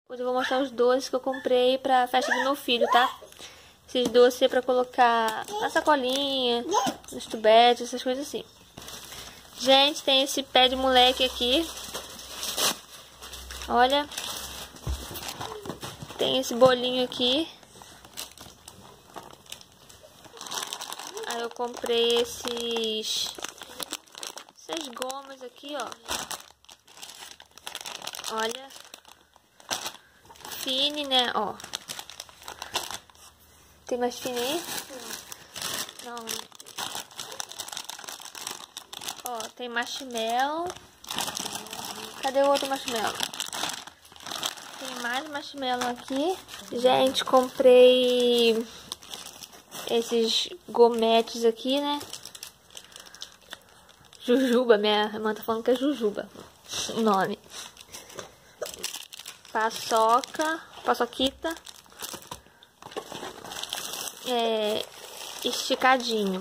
Hoje eu vou mostrar os doces que eu comprei pra festa do meu filho, tá? Esses doces é pra colocar na sacolinha, nos tubetes, essas coisas assim. Gente, tem esse pé de moleque aqui. Olha. Tem esse bolinho aqui. Aí eu comprei essas gomas aqui, ó. Olha. Fine, né? Ó. Tem mais fine aí? Não. Ó, tem marshmallow. Cadê o outro marshmallow? Tem mais marshmallow aqui. Gente, comprei esses gometes aqui, né? Jujuba, minha irmã tá falando que é jujuba o nome. Paçoquita. Esticadinho.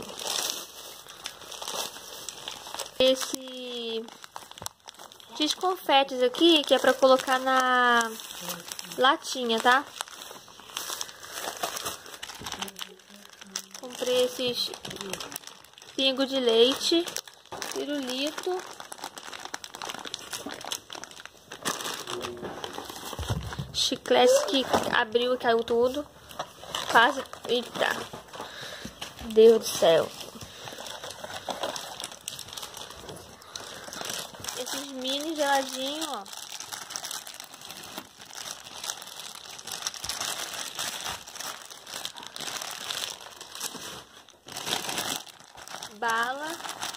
Esses confetes aqui, que é pra colocar na latinha, tá? Comprei esses pingo de leite, pirulito. Chiclete que abriu e caiu tudo. Quase. Eita. Deus do céu. Esses mini geladinhos, ó. Bala.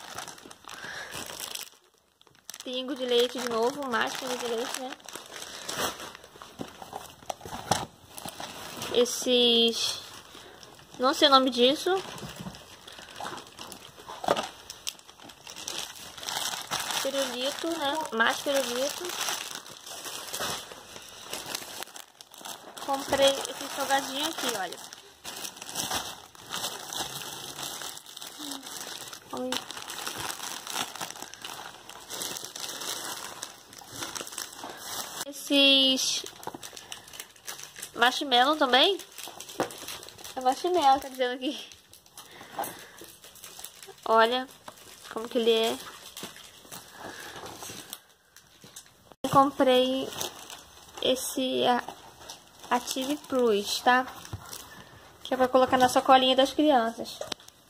Pingo de leite de novo. Mais pingo de leite, né? Esses... não sei o nome disso. Pirulito, né? Mais pirulito. Comprei esse salgadinho aqui, olha. Esses marshmallow também. É marshmallow, tá dizendo aqui. Olha como que ele é. Comprei esse Active Plus, tá? Que é pra colocar na sacolinha das crianças.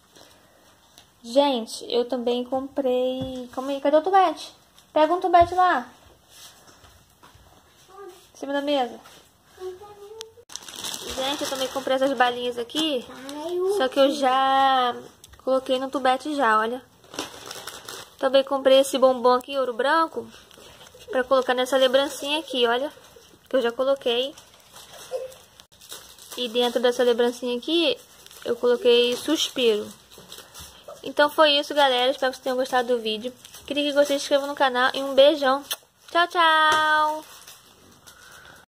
Gente, eu também comprei... Calma aí, cadê o tubete? Pega um tubete lá. Em cima da mesa. Gente, eu também comprei essas balinhas aqui. Só que eu já coloquei no tubete já, olha. Também comprei esse bombom aqui, ouro branco. Pra colocar nessa lembrancinha aqui, olha. Que eu já coloquei. E dentro dessa lembrancinha aqui, eu coloquei suspiro. Então foi isso, galera. Espero que vocês tenham gostado do vídeo. Queria que vocês se inscrevam no canal. E um beijão. Tchau, tchau!